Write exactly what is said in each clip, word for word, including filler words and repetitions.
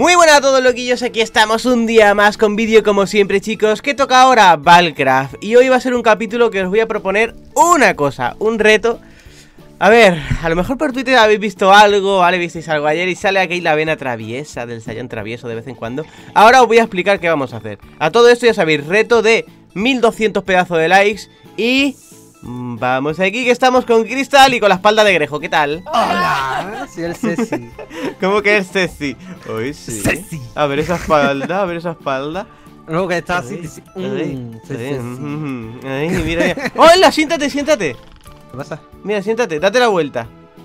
Muy buenas a todos, loquillos, aquí estamos un día más con vídeo como siempre, chicos. ¿Qué toca ahora? Valcraft. Y hoy va a ser un capítulo que os voy a proponer una cosa, un reto. A ver, a lo mejor por Twitter habéis visto algo, ¿vale? Visteis algo ayer y sale aquí la vena traviesa del Saiyan travieso de vez en cuando. Ahora os voy a explicar qué vamos a hacer. A todo esto ya sabéis, reto de mil doscientos pedazos de likes y... vamos aquí que estamos con Crystal y con la espalda de Grejo, ¿qué tal? Hola, soy el Ceci. ¿Cómo que es Ceci? Hoy sí. Ceci. A ver esa espalda, a ver esa espalda. No, que está así. Ay, ay, mira, mira. ¡Hola! Siéntate, siéntate. ¿Qué pasa? Mira, siéntate, date la vuelta.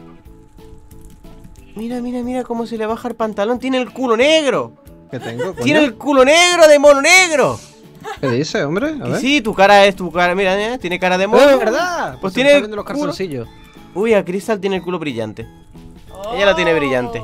Mira, mira, mira cómo se le baja el pantalón. Tiene el culo negro. ¿Qué tengo? Coño? Tiene el culo negro de mono negro. ¿Qué dice, hombre? A ver. Sí, tu cara es tu cara. Mira, eh, tiene cara de mono. ¡Oh, es verdad! Pues Pues tiene tiene el los culo- calzoncillos. Uy, a Crystal tiene el culo brillante. Ella lo tiene brillante.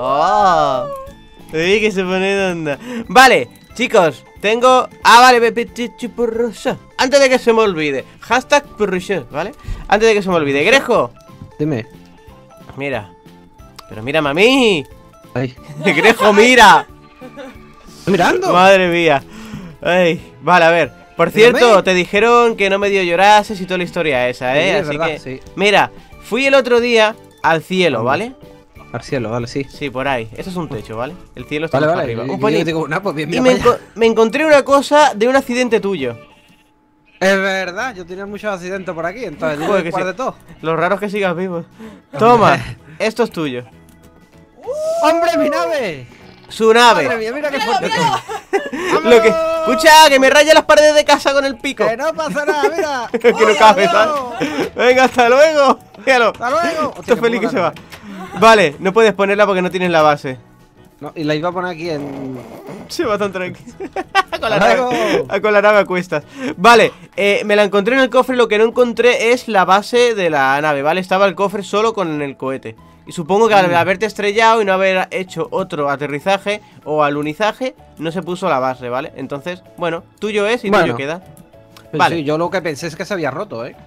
Oh. Uy, que se pone de onda. Vale, chicos, tengo... Ah, vale, be- be- chi- chi- porroso. Antes de que se me olvide, hashtag porroso, ¿vale? Antes de que se me olvide, Grejo. Dime. Mira. Pero mira, mami. Ay. Grejo, mira. ¿Estoy mirando? Madre mía. Ay, vale, a ver. Por Dígame. cierto, te dijeron que no medio llorases y toda la historia esa, ¿eh? Sí, es Así verdad, que... sí. Mira, fui el otro día al cielo, ¿vale? Al cielo, vale, sí. Sí, por ahí. Eso es un techo, ¿vale? El cielo está Vale, más vale. arriba. Yo- Un yo poquito. digo, nah, pues bien, Y mira me, para allá. enco- me encontré una cosa de un accidente tuyo. Es verdad, yo tenía muchos accidentes por aquí, entonces yo Joder, voy que a jugar sí. de todo. Lo raro es que sigas vivo. Toma, esto es tuyo. ¡Hombre, mi nave! Su Madre nave. mía, mira qué fuerte soy. Lo que... Escucha, que me raya las paredes de casa con el pico. Que no pasa nada, mira. Que no Hola, cabe, Diego. ¿sabes? Venga, hasta luego. Míralo. Hasta luego. Hostia, Esto que feliz que pongo se va. la- Vale, no puedes ponerla porque no tienes la base. No, y la iba a poner aquí en... Se va tan tranquilo. con, la Hasta nave, luego. con la nave a cuestas. Vale, eh, me la encontré en el cofre. Lo que no encontré es la base de la nave, ¿vale? Estaba el cofre solo con el cohete. Y supongo que al Mm. haberte estrellado y no haber hecho otro aterrizaje o alunizaje, no se puso la base, ¿vale? Entonces, bueno, tuyo es y Bueno. tuyo queda. Pues Vale. sí, yo lo que pensé es que se había roto, ¿eh?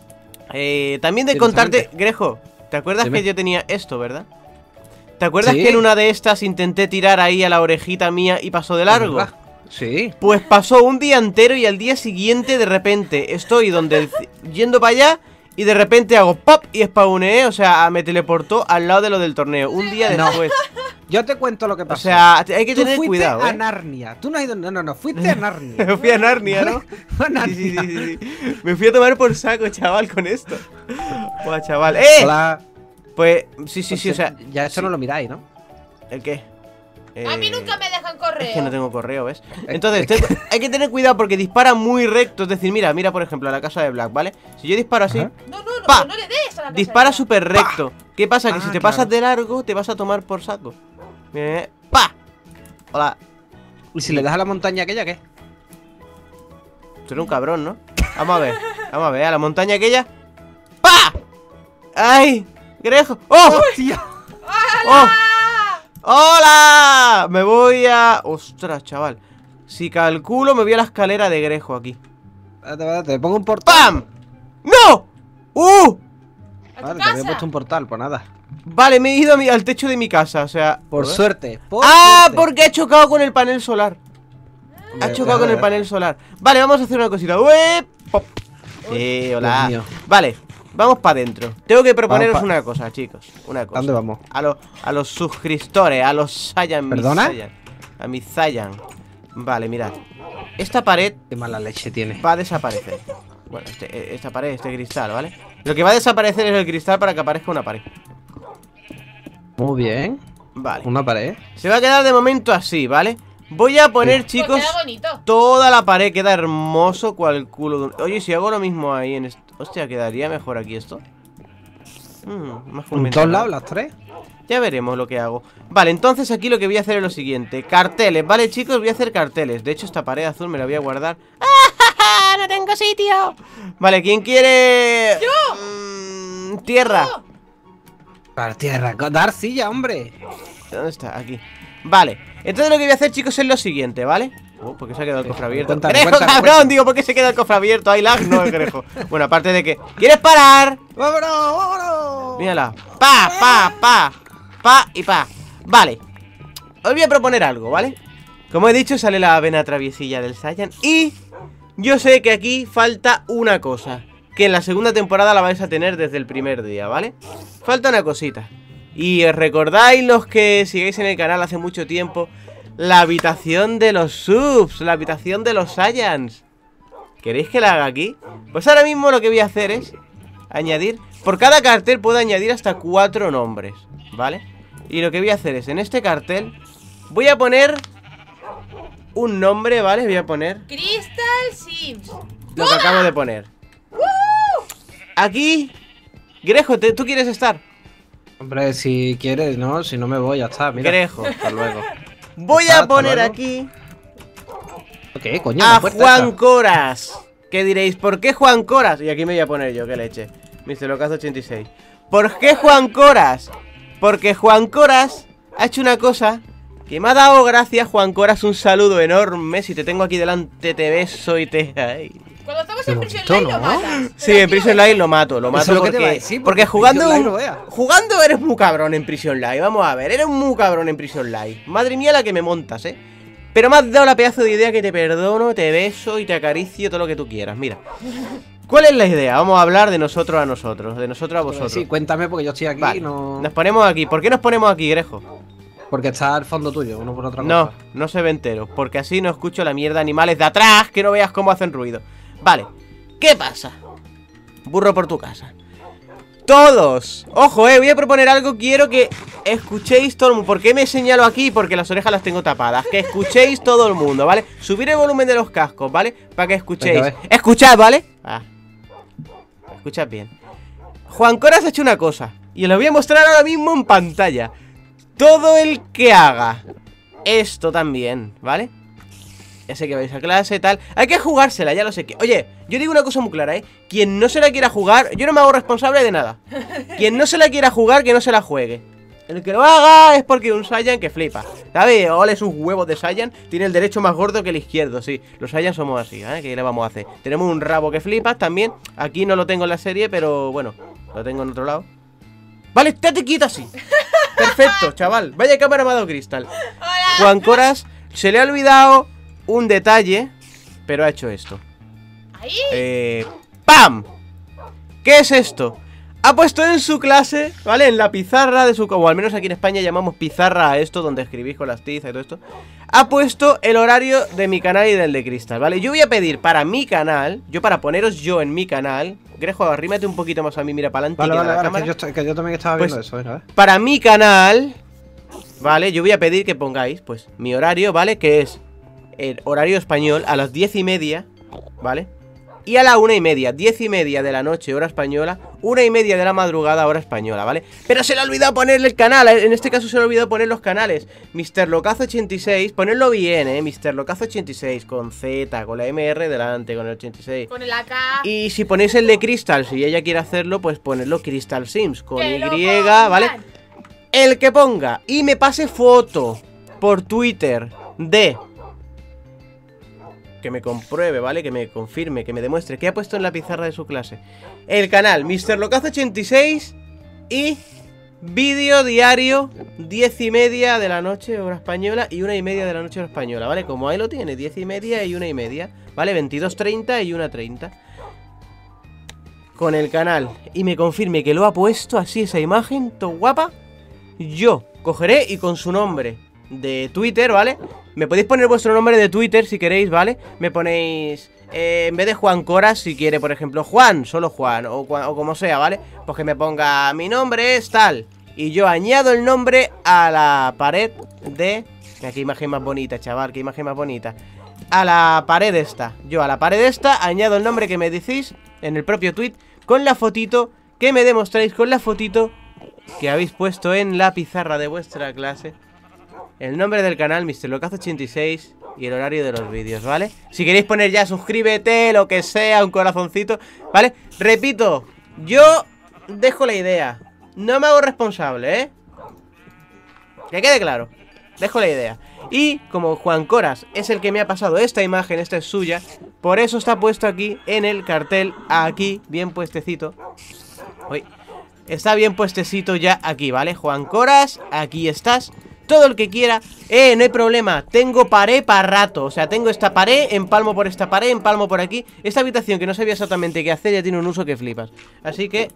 Eh, también de Directamente. contarte, Grejo, ¿te acuerdas Dime. que yo tenía esto, verdad? ¿Te acuerdas Sí. que en una de estas intenté tirar ahí a la orejita mía y pasó de largo? ¿Verdad? Sí. Pues pasó un día entero y al día siguiente de repente estoy donde el ci- yendo para allá y de repente hago pop y spawneé, o sea, me teleportó al lado de lo del torneo, un día No. después. Yo te cuento lo que O pasó. sea, te- hay que tú tener fuiste cuidado, a ¿eh? Narnia. Tú no has ido... No, no, no. Fuiste a Narnia. Me fui a Narnia, ¿no? Fue a Sí, sí, Narnia. sí, sí, sí. Me fui a tomar por saco, chaval, con esto. Buah, chaval. ¡Eh! Hola. Pues, sí, sí, sí, o sea... Ya eso sí. no lo miráis, ¿no? ¿El qué? A mí Eh, nunca me dejan correr. Es que no tengo correo, ¿ves? Entonces, tengo- hay que tener cuidado porque dispara muy recto. Es decir, mira, mira, por ejemplo, a la casa de Black, ¿vale? Si yo disparo así, Ajá. No, no, no, ¡Pa! no le des a la casa dispara de- súper recto. ¿Qué pasa? Que Ah, si te claro. pasas de largo, te vas a tomar por saco. Eh, ¡Pa! Hola. Y si le das a la montaña aquella, ¿qué? Tú eres un cabrón, ¿no? Vamos a ver. Vamos a ver, a la montaña aquella. ¡Pa! ¡Ay! ¡Grejo! ¡Oh! ¡Hostia! ¡Oh! ¡Hola! Me voy a... Ostras, chaval. Si calculo, me voy a la escalera de Grejo aquí. Espérate, espérate, te pongo un portal. ¡Pam! ¡No! ¡Uh! ¿A tu Vale, te había casa? puesto un portal, pues nada. Vale, me he ido a mi- al techo de mi casa, o sea... Por ¿eh? suerte. Por ¡Ah! suerte. Porque ha chocado con el panel solar. Ha Hombre, chocado con el joder. panel solar. Vale, vamos a hacer una cosita. ¡Ué! Pop. Sí, hola. Dios mío. Vale, vamos para adentro. Tengo que proponeros Vamos pa- una cosa, chicos. Una cosa. ¿A dónde vamos? A, los a los suscriptores, a los Saiyan. mis ¿Perdona? Saiyan, a mis Saiyan. Vale, mirad. Esta pared Qué mala leche tiene. va a desaparecer. Bueno, este- esta pared, este cristal, ¿vale? Lo que va a desaparecer es el cristal para que aparezca una pared. Muy bien. Vale. Una pared. Se va a quedar de momento así, ¿vale? Voy a poner, Pues chicos, queda bonito. toda la pared. Queda hermoso cual culo de un... Oye, si hago lo mismo ahí en esto... Hostia, ¿quedaría mejor aquí esto? Mm, más ¿En convencional. todos lados las tres? Ya veremos lo que hago. Vale, entonces aquí lo que voy a hacer es lo siguiente. Carteles, ¿vale, chicos? Voy a hacer carteles. De hecho, esta pared azul me la voy a guardar. ¡Ah, no tengo sitio! Vale, ¿quién quiere...? ¡Yo! Mm, tierra. Oh, Para tierra. Dar silla, hombre. ¿Dónde está? Aquí. Vale, entonces lo que voy a hacer, chicos, es lo siguiente, ¿vale? Oh, ¿por qué se ha quedado el cofre abierto? Cuéntame, ¡Grejo, cuéntame, cabrón! cuéntame. Digo, ¿por qué se queda el cofre abierto? Hay lag, no el Grejo. Bueno, aparte de que... ¿Quieres parar? ¡Vámonos, vámonos! Mírala. Pa, pa, pa. Pa y pa. Vale. os voy a proponer algo, ¿vale? Como he dicho, sale la avena traviesilla del Saiyan. Y yo sé que aquí falta una cosa, que en la segunda temporada la vais a tener desde el primer día, ¿vale? Falta una cosita. Y os recordáis, los que sigáis en el canal hace mucho tiempo, la habitación de los subs, la habitación de los Saiyans. ¿Queréis que la haga aquí? Pues ahora mismo lo que voy a hacer es añadir, por cada cartel puedo añadir hasta cuatro nombres, ¿vale? Y lo que voy a hacer es, en este cartel voy a poner un nombre, ¿vale? Voy a poner Crystal Sims. lo que acabo de poner. Aquí, Grejo, ¿te- ¿tú quieres estar? Hombre, si quieres, no, si no me voy, ya está, mira. Grejo, hasta luego. Voy Hasta a poner luego. aquí ¿Qué, coño? a La puerta Juan esta. Coras. ¿Qué diréis? ¿Por qué Juan Coras? Y aquí me voy a poner yo, qué leche. mister Locazo ochenta y seis. ¿Por qué Juan Coras? Porque Juan Coras ha hecho una cosa que me ha dado gracia. Juan Coras, un saludo enorme. Si te tengo aquí delante, te beso y te... Ay. Cuando estamos Qué en Prison bonito, Live lo ¿no? matas. Sí, en Prison Live lo mato, lo Eso mato es lo que te iba a porque, decir, porque porque jugando Prison un- Live lo vea. jugando eres muy cabrón en Prison Live. Vamos a ver, eres muy cabrón en Prison Live. Madre mía la que me montas, eh. Pero me has dado la pedazo de idea que te perdono, te beso y te acaricio todo lo que tú quieras. Mira, ¿cuál es la idea? Vamos a hablar de nosotros a nosotros, de nosotros a vosotros. Sí, cuéntame porque yo estoy aquí Vale, y no... nos ponemos aquí. ¿Por qué nos ponemos aquí, Grejo? Porque está al fondo tuyo, uno por otra No, cosa. no se ve entero, porque así no escucho la mierda de animales de atrás, que no veas cómo hacen ruido. Vale, ¿qué pasa? Burro por tu casa. Todos, ojo, eh, voy a proponer algo. Quiero que escuchéis todo el mundo. ¿Por qué me señalo aquí? Porque las orejas las tengo tapadas. Que escuchéis todo el mundo, ¿vale? Subir el volumen de los cascos, ¿vale? Para que escuchéis. Venga, ve. Escuchad, ¿vale? Ah, escuchad bien. Juan Coras ha hecho una cosa y os lo voy a mostrar ahora mismo en pantalla. Todo el que haga esto también, ¿vale? Ese que vais a clase, tal. Hay que jugársela, ya lo sé que... Oye, yo digo una cosa muy clara, ¿eh? Quien no se la quiera jugar, yo no me hago responsable de nada. Quien no se la quiera jugar, que no se la juegue. El que lo haga es porque un Saiyan que flipa, ¿sabes? Ole sus huevos de Saiyan. Tiene el derecho más gordo que el izquierdo, sí. Los Saiyan somos así, ¿eh? ¿Qué le vamos a hacer? Tenemos un rabo que flipas también. Aquí no lo tengo en la serie, pero bueno, lo tengo en otro lado. Vale, estate quieto así. Perfecto, chaval. Vaya cámara me ha dado Cristal. Hola. Juan Coras se le ha olvidado un detalle, pero ha hecho esto. Ahí. Eh, ¡Pam! ¿Qué es esto? Ha puesto en su clase, ¿vale? En la pizarra de su... O al menos aquí en España llamamos pizarra a esto, donde escribís con las tizas y todo esto. Ha puesto el horario de mi canal y del de Cristal, ¿vale? Yo voy a pedir para mi canal, yo para poneros yo en mi canal... Grejo, arrímate un poquito más a mí, mira para adelante. Vale, vale, la vale, cámara. que yo, estoy- que yo también estaba Pues- viendo eso, ¿eh? Para mi canal, ¿vale? Yo voy a pedir que pongáis, pues, mi horario, ¿vale? Que es el horario español a las diez y media, ¿vale? Y a la una y media, diez y media de la noche, hora española, una y media de la madrugada, hora española, ¿vale? Pero se le ha olvidado ponerle el canal, en este caso se le ha olvidado poner los canales. mister Locazo ochenta y seis, ponedlo bien, ¿eh? mister Locazo ochenta y seis, con Z, con la M R delante, con el ochenta y seis. Con el A K. Y si ponéis el de Crystal, si ella quiere hacerlo, pues ponedlo Crystal Sims, con Que Y, lo ¿vale? pongan. El que ponga y me pase foto por Twitter de... Que me compruebe, ¿vale? Que me confirme, que me demuestre que ha puesto en la pizarra de su clase el canal mister Locazo ochenta y seis y vídeo diario diez y media de la noche hora española y una y media de la noche hora española, ¿vale? Como ahí lo tiene, diez y media y una y media, ¿vale? veintidós treinta y una treinta con el canal y me confirme que lo ha puesto así, esa imagen, todo guapa. Yo cogeré y con su nombre de Twitter, ¿vale? Me podéis poner vuestro nombre de Twitter si queréis, ¿vale? Me ponéis, eh, en vez de Juan Coras, si quiere, por ejemplo, Juan, solo Juan, o, cua- o como sea, ¿vale? Pues que me ponga, mi nombre es tal. Y yo añado el nombre a la pared de... Mira, qué imagen más bonita, chaval, qué imagen más bonita. A la pared esta. Yo a la pared esta añado el nombre que me decís en el propio tweet con la fotito que me demostráis, con la fotito que habéis puesto en la pizarra de vuestra clase. El nombre del canal, mister Locazo ochenta y seis y el horario de los vídeos, ¿vale? Si queréis poner ya suscríbete, lo que sea, un corazoncito, ¿vale? Repito, yo dejo la idea. No me hago responsable, ¿eh? Que quede claro. Dejo la idea. Y como Juan Coras es el que me ha pasado esta imagen, esta es suya, por eso está puesto aquí en el cartel, aquí, bien puestecito. Uy. Está bien puestecito ya aquí, ¿vale? Juan Coras, aquí estás. todo el que quiera. Eh, no hay problema, tengo pared para rato. O sea, tengo esta pared, empalmo por esta pared, empalmo por aquí. Esta habitación que no sabía exactamente qué hacer ya tiene un uso que flipas. Así que...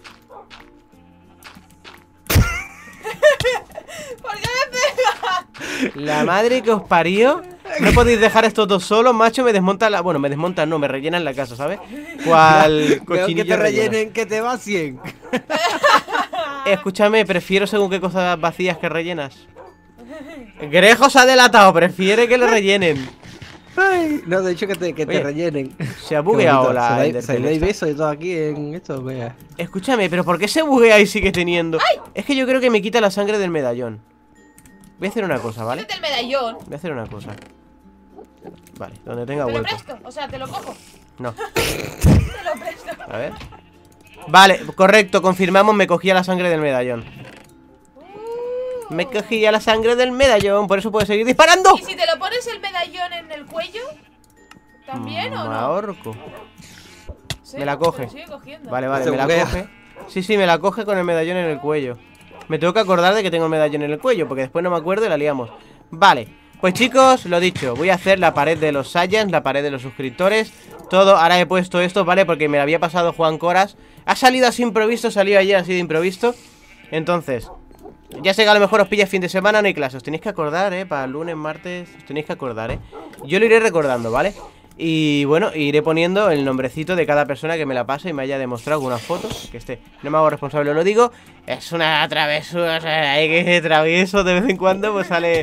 ¿Por qué me pegas? La madre que os parió. No podéis dejar estos dos solos, macho. Me desmontan la... Bueno, me desmontan, no, me rellenan la casa, ¿sabes? Cual Veo cochinillo que te relleno. rellenen, que te va cien. Escúchame, prefiero según qué cosas vacías que rellenas. Grejo se ha delatado, prefiere que le rellenen. Ay, no, de hecho que te, que te Oye, rellenen. Se ha bugueado la Se le Enderpearl hay esta. besos y todo aquí en esto, vea. Escúchame, pero ¿por qué se buguea y sigue teniendo? Es que yo creo que me quita la sangre del medallón. Voy a hacer una cosa, ¿vale? Quítate el medallón. Voy a hacer una cosa. Vale, donde tenga Te lo vuelto. presto, o sea, te lo cojo. No, Te lo presto. a ver. Vale, correcto, confirmamos, me cogía la sangre del medallón. Uh. Me cogía la sangre del medallón, por eso puedo seguir disparando. ¿Y si te lo pones el medallón en el cuello? ¿También o Me no? ahorco. Sí, me la coge. te lo sigue cogiendo. Vale, vale, Se me la buguea. coge. Sí, sí, me la coge con el medallón en el cuello. Me tengo que acordar de que tengo el medallón en el cuello, porque después no me acuerdo y la liamos. Vale, pues chicos, lo dicho, voy a hacer la pared de los Saiyans, la pared de los suscriptores. Todo, ahora he puesto esto, ¿vale? Porque me la había pasado Juan Coras. Ha salido así improviso, salió ayer así de improviso. Entonces, ya sé que a lo mejor os pilla fin de semana, no hay clase. Os tenéis que acordar, ¿eh? Para el lunes, martes, os tenéis que acordar, ¿eh? Yo lo iré recordando, ¿vale? Y bueno, iré poniendo el nombrecito de cada persona que me la pase y me haya demostrado alguna foto. Que esté, no me hago responsable, lo digo. Es una travesura, o sea, hay que travieso de vez en cuando, pues sale...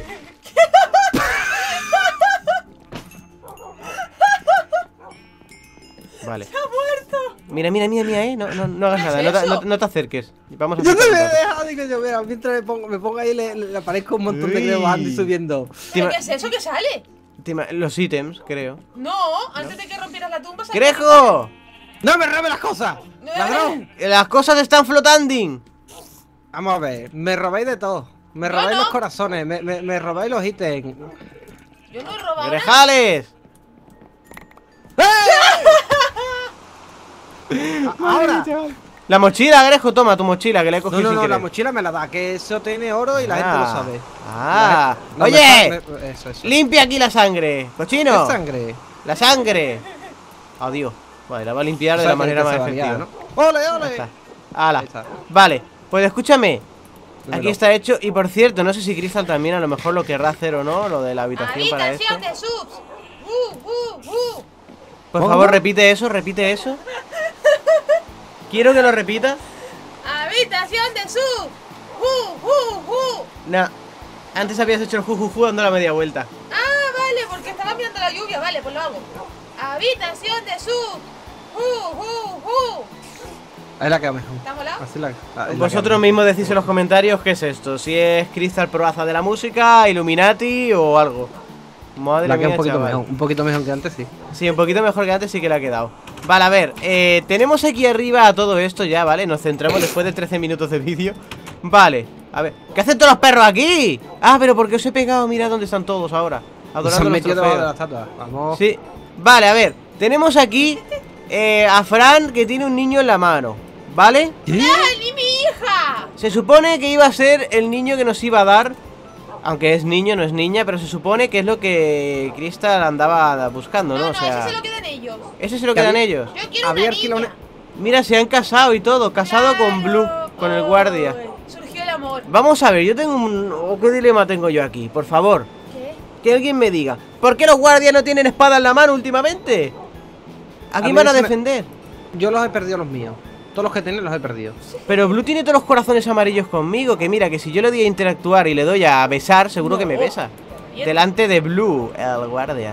Vale. ¡Se ha muerto! Mira, mira, mira, mira, eh. No, no, no hagas ¿Qué nada, es no, te- eso? no- no te acerques. Vamos a Yo no hacer me he otra cosa. dejado, digo yo, mira, mientras me pongo, me pongo ahí le, le, le aparezco un montón de Uy. creo bajando y subiendo. ¿Pero Tima- qué es eso que sale? Tima- Los ítems, creo. No, antes de que rompieras la tumba sale- ¡Grejo! ¡No me robes las cosas! ¡Ladrón! Las cosas están flotando. Vamos a ver, me robáis de todo. Me Yo robáis no. los corazones, me, me, me robáis los ítems. Yo no he robado nada. ¡Grejales! Ahora. La mochila, Grejo, toma tu mochila, que la he No, cogido no, sin no, querer. la mochila me la da, que eso tiene oro y la gente lo Ah. sabe. Ah. La- no, Oye, me fa- me- eso, eso. limpia aquí la sangre, cochino. ¿Qué sangre? La sangre. Adiós. Vale, la va a limpiar O de sea, la que- manera que más se va a liar, efectiva. ¿no? ¡Ole, Ya ole! está. Hala. Ahí está. Vale, pues escúchame. Dímelo. Aquí está hecho. Y por cierto, no sé si Crystal también a lo mejor lo querrá hacer o no, lo de la habitación para esto. Habitación de subs. Uh, uh, uh. Por ¿Cómo? favor, repite eso, repite eso. Quiero que lo repita. Habitación de subs. Uh, uh, uh. Nah, antes habías hecho el jujuju dando la media vuelta. Ah, vale, porque estaba mirando la lluvia. Vale, pues lo hago. Habitación de subs. Uh, uh, uh. Ahí la queda mejor. ¿Está molado? Así la, la- la Vosotros queda mismos decís en los comentarios qué es esto. Si es Crystal Proaza de la música, Illuminati o algo. Madre La queda mía, un poquito chaval. mejor, un poquito mejor que antes, sí. Sí, un poquito mejor que antes sí que le ha quedado. Vale, a ver, eh, tenemos aquí arriba todo esto ya, ¿vale? Nos centramos después de trece minutos de vídeo. Vale, a ver, ¿qué hacen todos los perros aquí? Ah, pero porque os he pegado, mira dónde están todos ahora. Se Adorando han los metido debajo de la trofeos. estatua. Vamos. Sí, vale, a ver, tenemos aquí eh, a Fran que tiene un niño en la mano, ¿vale? ¿Qué? ¡Ah, ni mi hija! Se supone que iba a ser el niño que nos iba a dar. Aunque es niño, no es niña, pero se supone que es lo que Crystal andaba buscando, ¿no? No, O no, sea, ese se lo quedan ellos. ese se lo Que quedan había- ellos. Yo quiero Había una alquilado niña. Mira, se han casado y todo, casado con Blue, Claro. con el Uy, guardia. Surgió el amor. Vamos a ver, yo tengo un... oh, ¿qué dilema tengo yo aquí? Por favor, ¿Qué? que alguien me diga, ¿por qué los guardias no tienen espada en la mano últimamente? ¿A A quién mí van a eso me- defender? Yo los he perdido los míos. Todos los que tenía los he perdido. Pero Blue tiene todos los corazones amarillos conmigo, que mira, que si yo le doy a interactuar y le doy a besar, seguro No. que me besa. Bien. Delante de Blue, el guardia.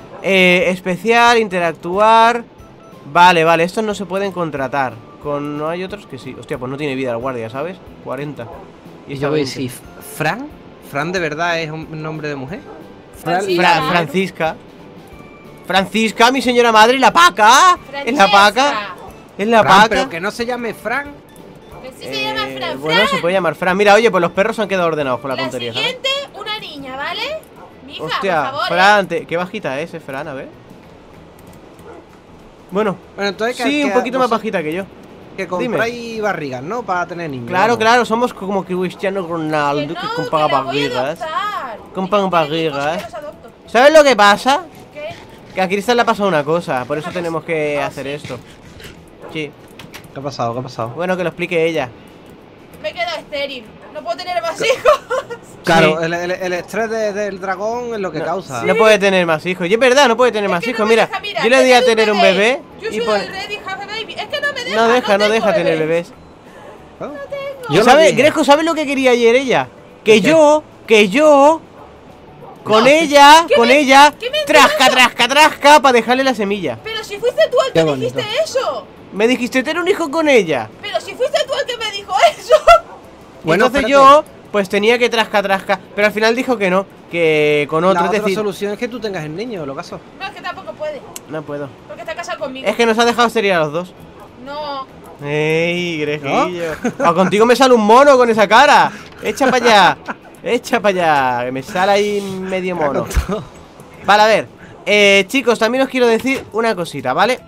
Eh, especial, interactuar. Vale, vale, estos no se pueden contratar. Con no hay otros que sí. Hostia, pues no tiene vida el guardia, ¿sabes? cuarenta. Y esta yo voy a veinte. decir, ¿Fran? ¿Fran de verdad es un nombre de mujer? Francisca. Fra- Francisca. Francisca, mi señora madre, la paca. ¿Es la paca? ¿Es la Fran, paca? pero que no se llame Fran. Que sí se llama Eh, Fran. bueno, Fran. se puede llamar Fran. Mira, oye, pues los perros se han quedado ordenados con la, La tontería, ¿sabes? siguiente, una niña, ¿vale? Mi hija, Hostia, por favor. ¿eh? Fran, te- qué bajita es, eh, Fran, a ver. Bueno, Bueno, entonces que- sí, un que poquito más vosotros- bajita que yo. que compráis barrigas, ¿no? Para tener niños. Claro, vamos. claro, somos como Cristiano Ronaldo, Que que, no, compra que la voy a barrigas. adoptar. Compran Que- que- que- barrigas. que los adopto. ¿Sabes lo que pasa? ¿Qué? Que a Cristal le ha pasado una cosa, por eso Una tenemos cosa. que Ah, hacer sí. esto. Sí, ¿Qué ha pasado? ¿Qué ha pasado? bueno, que lo explique ella. Me he quedado estéril. No puedo tener más hijos. Claro, Sí. el, el- el estrés de- del dragón es lo que No, causa. No puede tener más hijos. Y es verdad, no puede tener Es más que hijos. no me Mira, deja, mira, yo le di a tener un bebé Yo y soy pone- el ready have a baby. Es que no me deja. no deja, no tengo deja tener bebés. ¿Ah? ¿Y Yo lo sabe, dije. Grejo, ¿sabes lo que quería ayer ella? Que ¿El qué? yo, que yo, con No. ella, ¿Qué con me- ella, qué mentiroso? trasca, trasca, trasca, para dejarle la semilla. Pero si fuiste tú el Qué que bonito. dijiste eso. Me dijiste tener un hijo con ella. Pero si fuiste tú el que me dijo eso. Bueno, Entonces espérate. yo, pues tenía que trasca, trasca. Pero al final dijo que no, que con otro, La es otra decir, solución es que tú tengas el niño, lo caso. No, es que tampoco puede. no puedo. Porque está casado conmigo. Es que nos ha dejado sería a los dos. No. ¡Ey, Grejillo! O contigo me sale un mono con esa cara. Echa para allá. Echa para allá. Que me sale ahí medio mono. Vale, a ver. Eh, chicos, también os quiero decir una cosita, ¿vale?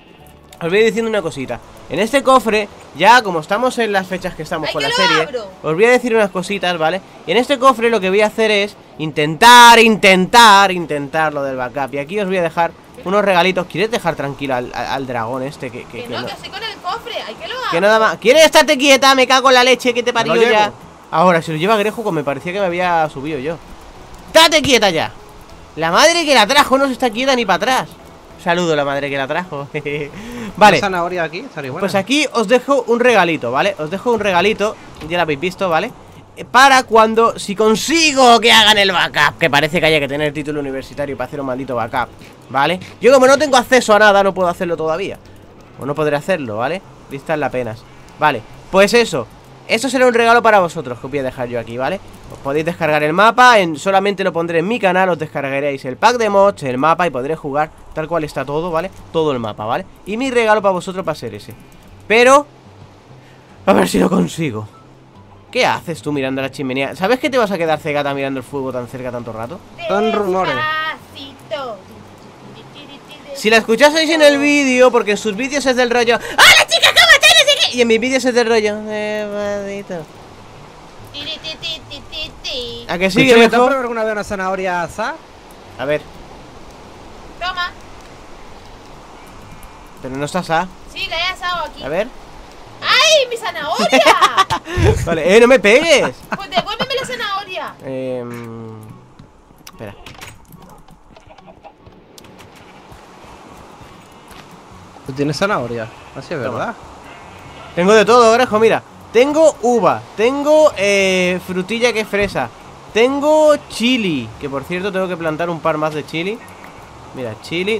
Os voy diciendo una cosita. En este cofre, ya como estamos en las fechas que estamos ¡Ay, con que la lo serie, abro! os voy a decir unas cositas, ¿vale? Y en este cofre lo que voy a hacer es intentar, intentar, intentar lo del backup. Y aquí os voy a dejar unos regalitos. ¿Quieres dejar tranquilo al, al- al dragón este? Que, que, Que que no, no- que estoy con el cofre. Hay que lo haga. que nada más. ¿Quieres estarte quieta? Me cago en la leche que te parió lo ya. llevo. Ahora, si lo lleva Grejo, pues me parecía que me había subido yo. ¡Estate quieta ya! La madre que la trajo no se está quieta ni para atrás. Saludo la madre que la trajo. Vale. Una zanahoria aquí, estaría buena. Pues aquí os dejo un regalito, ¿vale? Os dejo un regalito, ya lo habéis visto, ¿vale? Eh, Para cuando, si consigo que hagan el backup, que parece que haya que tener título universitario para hacer un maldito backup, ¿vale? Yo como no tengo acceso a nada, no puedo hacerlo todavía. O no podré hacerlo, ¿vale? Listas las penas. Vale, pues eso. Eso será un regalo para vosotros que os voy a dejar yo aquí, ¿vale? Os podéis descargar el mapa, en, solamente lo pondré en mi canal, os descargaréis el pack de mods, el mapa y podréis jugar tal cual está todo, ¿vale? Todo el mapa, ¿vale? Y mi regalo para vosotros va a ser ese. Pero, a ver si lo consigo. ¿Qué haces tú mirando la chimenea? ¿Sabes que te vas a quedar cegata mirando el fuego tan cerca tanto rato? Son rumores. Despacito. Si la escuchaseis en el vídeo, porque en sus vídeos es del rollo ¡hola chicas, cómo estás! No sé qué. Y en mis vídeos es del rollo eh, maldito. Tiri, ti, ti, ti, ti, ti. ¿A que sí, Escúchame, ¿te has Grejo? probado alguna vez una zanahoria asada? A ver, Toma. pero no estás a... Sí, la he asado aquí. A ver. ¡Ay, mi zanahoria! Vale, eh, no me pegues. Pues devuélveme la zanahoria. Eh, espera. ¿Tú tienes zanahoria? Así es Toma. verdad. Tengo de todo, Grejo, mira. Tengo uva, tengo eh, frutilla que es fresa, tengo chili, que por cierto tengo que plantar un par más de chili. Mira, chili.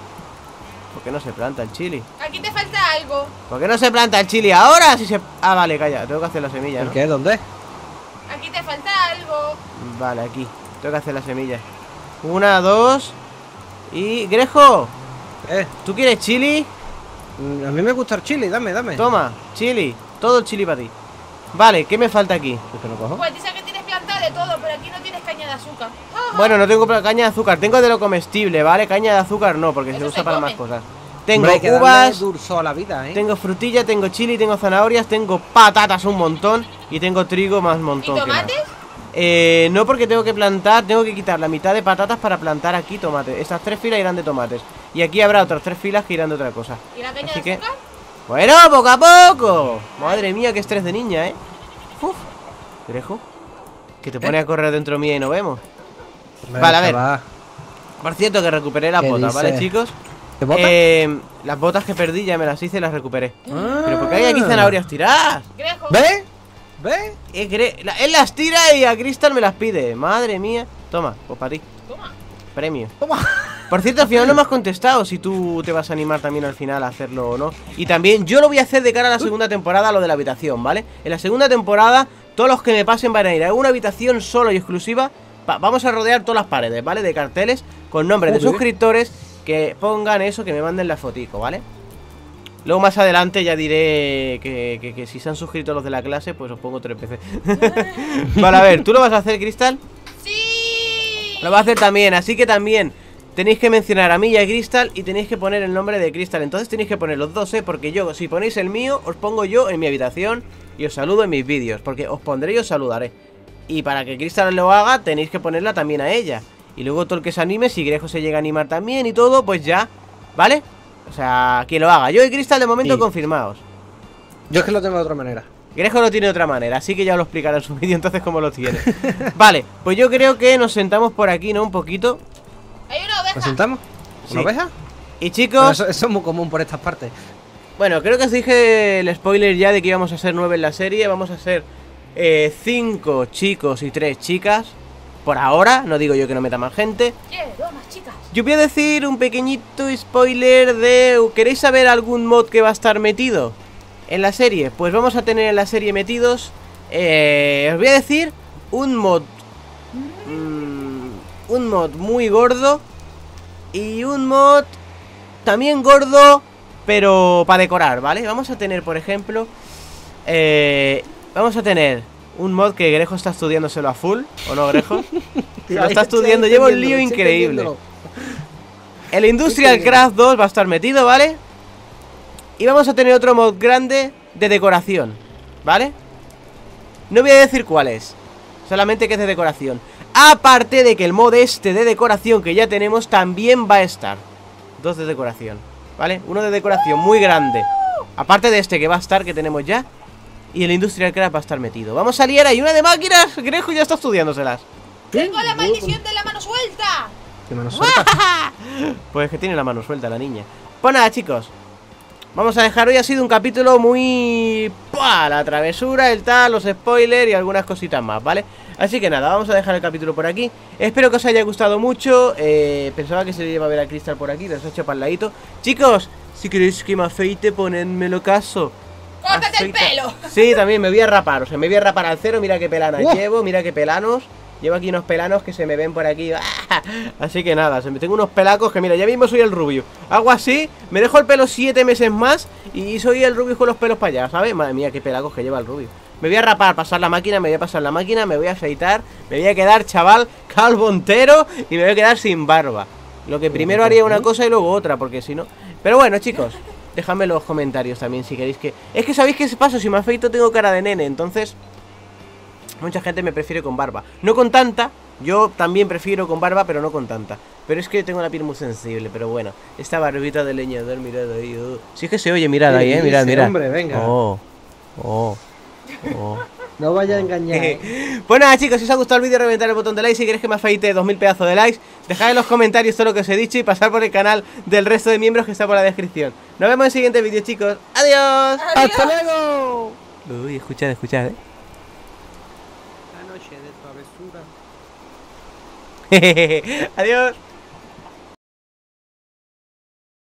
¿Por qué no se planta el chili? Aquí te falta algo. ¿Por qué no se planta el chili ahora? Si se... Ah, vale, calla, tengo que hacer la semilla, ¿El ¿no? qué? ¿Dónde? Aquí te falta algo. Vale, aquí, tengo que hacer la semilla. Una, dos. Y... Grejo, Eh, ¿tú quieres chili? mm, a mí me gusta el chili, dame, dame. Toma, chili, todo el chili para ti. Vale, ¿qué me falta aquí? ¿Por qué no cojo? Pues dice que tienes planta de todo, pero aquí no tienes caña de azúcar. Ajá. Bueno, no tengo pla- caña de azúcar, tengo de lo comestible, ¿vale? Caña de azúcar no, porque se Eso usa se para come. más cosas. Tengo Hombre, hay que darle uvas, dulzo a la vida, ¿eh? tengo frutilla, tengo chili, tengo zanahorias, tengo patatas un montón y tengo trigo más ¿Y montón que más. tomates? Eh, no, porque tengo que plantar, tengo que quitar la mitad de patatas para plantar aquí tomates. Estas tres filas irán de tomates y aquí habrá otras tres filas que irán de otra cosa. ¿Y la caña Así de que- azúcar? Bueno, poco a poco. Madre mía, qué estrés de niña, ¿eh? Uf. Grejo, que te pone a correr dentro mía y no vemos. Venga, Vale, a ver. va. Por cierto, que recuperé las ¿Qué botas, ¿vale, dices? chicos? ¿Qué botas? Eh, las botas que perdí ya me las hice y las recuperé. Ah. Pero ¿por qué hay aquí zanahorias tiradas? Grejo. ¿Ve? ¿Ve? Eh, cre- la- él las tira y a Crystal me las pide. Madre mía. Toma, pues para ti. Toma. Premio. Toma. Por cierto, al final no me has contestado si tú te vas a animar también al final a hacerlo o no. Y también yo lo voy a hacer de cara a la segunda temporada, lo de la habitación, ¿vale? En la segunda temporada, todos los que me pasen van a ir a una habitación solo y exclusiva. Pa- vamos a rodear todas las paredes, ¿vale? De carteles con nombres de Joder. suscriptores que pongan eso, que me manden la fotico, ¿vale? Luego más adelante ya diré que, que- que si se han suscrito los de la clase, pues os pongo tres veces. Vale, a ver, ¿tú lo vas a hacer, Crystal? ¡Sí! Lo va a hacer también, así que también tenéis que mencionar a mí y a Crystal y tenéis que poner el nombre de Crystal. Entonces tenéis que poner los dos, ¿eh? Porque yo, si ponéis el mío, os pongo yo en mi habitación y os saludo en mis vídeos. Porque os pondré y os saludaré. Y para que Crystal lo haga, tenéis que ponerla también a ella. Y luego todo el que se anime, si Grejo se llega a animar también y todo, pues ya, ¿vale? O sea, quien lo haga. Yo y Crystal de momento Sí. confirmados. Yo es que lo tengo de otra manera. Grejo lo tiene de otra manera, así que ya lo explicaré en su vídeo entonces cómo lo tiene. Vale, pues yo creo que nos sentamos por aquí, ¿no? Un poquito. Hay una oveja. ¿Nos sentamos? ¿Una Sí. oveja? Y Bueno, chicos, eso, eso es muy común por estas partes. bueno, creo que os dije el spoiler ya de que íbamos a ser nueve en la serie. Vamos a ser eh, cinco chicos y tres chicas. Por ahora, no digo yo que no meta más gente. Quiero más chicas. Yo voy a decir un pequeñito spoiler de... ¿Queréis saber algún mod que va a estar metido en la serie? Pues vamos a tener en la serie metidos... Eh, os voy a decir un mod... mm, un mod muy gordo. Y un mod también gordo, pero para decorar, ¿vale? Vamos a tener, por ejemplo... Eh, vamos a tener un mod que Grejo está estudiándoselo a full. ¿O no, Grejo? Lo está estudiando, lleva un lío increíble. El Industrial Craft dos va a estar metido, ¿vale? Y vamos a tener otro mod grande de decoración, ¿vale? No voy a decir cuál es, solamente que es de decoración. Aparte de que el mod este de decoración que ya tenemos también va a estar. Dos de decoración, ¿vale? Uno de decoración muy grande. Aparte de este que va a estar, que tenemos ya. Y el Industrial Craft va a estar metido. Vamos a liar, hay una de máquinas. Grejo ya está estudiándoselas. Tengo la maldición de la mano suelta. Que me lo suelta. Pues que tiene la mano suelta la niña. Pues nada, chicos, vamos a dejar, hoy ha sido un capítulo muy... ¡Pua! La travesura, el tal, los spoilers y algunas cositas más, ¿vale? Así que nada, vamos a dejar el capítulo por aquí. Espero que os haya gustado mucho. eh, Pensaba que se le iba a ver a Crystal por aquí, les he hecho para el ladito. Chicos, si queréis que me afeite, ponedmelo caso. ¡Córtate el Afeita. pelo! Sí, también me voy a rapar, o sea, me voy a rapar al cero. Mira qué pelanas ¡Wow! llevo, mira qué pelanos. Llevo aquí unos pelanos que se me ven por aquí. Así que nada, se me tengo unos pelacos que mira, ya mismo soy el rubio. Hago así, me dejo el pelo siete meses más y soy el rubio con los pelos para allá, ¿sabes? Madre mía, qué pelacos que lleva el rubio. Me voy a rapar, pasar la máquina, me voy a pasar la máquina, me voy a afeitar, me voy a quedar, chaval, calvo entero y me voy a quedar sin barba. Lo que primero haría una cosa y luego otra, porque si no... Pero bueno, chicos, dejadme en los comentarios también si queréis que... Es que sabéis qué pasa, si me afeito tengo cara de nene, entonces... Mucha gente me prefiere con barba. No con tanta, yo también prefiero con barba, pero no con tanta. Pero es que tengo la piel muy sensible, pero bueno. Esta barbita de leñador, mirad ahí. Oh. Si es que se oye, mirad ahí, eh, mirad, dice, mirad. hombre, venga. Oh, oh, oh. No vaya a engañar. ¿eh? Pues nada, chicos, si os ha gustado el vídeo, reventar el botón de like. Si queréis que me afeite dos mil pedazos de likes, dejad en los comentarios todo lo que os he dicho y pasar por el canal del resto de miembros que está por la descripción. Nos vemos en el siguiente vídeo, chicos. ¡Adiós! Adiós. ¡Hasta luego! Uy, escuchad, escuchad, eh. La noche de travesura. Adiós.